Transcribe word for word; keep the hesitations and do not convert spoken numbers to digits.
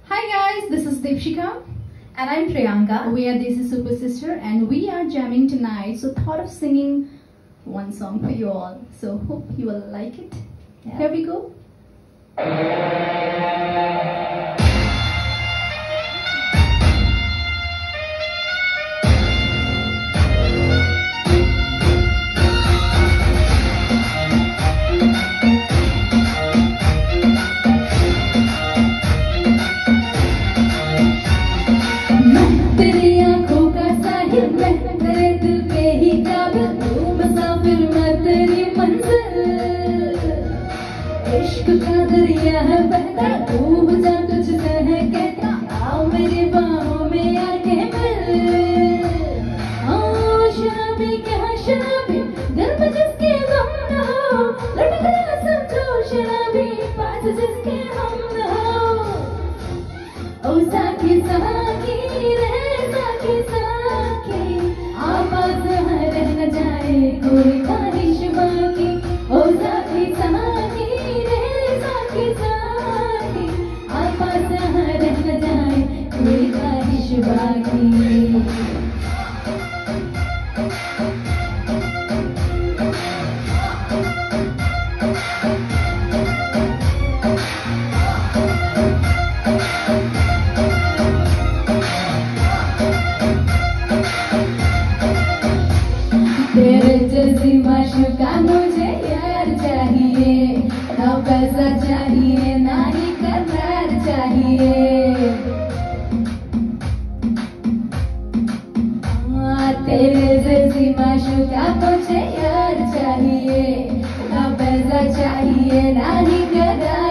Hi guys, this is Deepshika and I'm Priyanka. We are Desi Super Sisters and we are jamming tonight. So thought of singing one song for you all. So hope you will like it. Yeah. Here we go. इश्क का दरिया है बहता डूब जा तुझसे है कहता आओ मेरी बाहों में आके मिल। हाँ शराबी क्या शराबी दिल में जिसके गम न हो लट गया समझो शराबी पास जिसके हम न हो। ओ साकी साकी रे साकी साकी आवाज रह न जाए कोई ख्वाहिश बाकी। ओ साकी साकी तेरे जैसी माशूका मुझे यार चाहिए, ना पैसा चाहिए ना ही करार चाहिए। हाँ तेरे जैसी माशूका मुझे यार चाहिए, ना पैसा चाहिए ना ही करार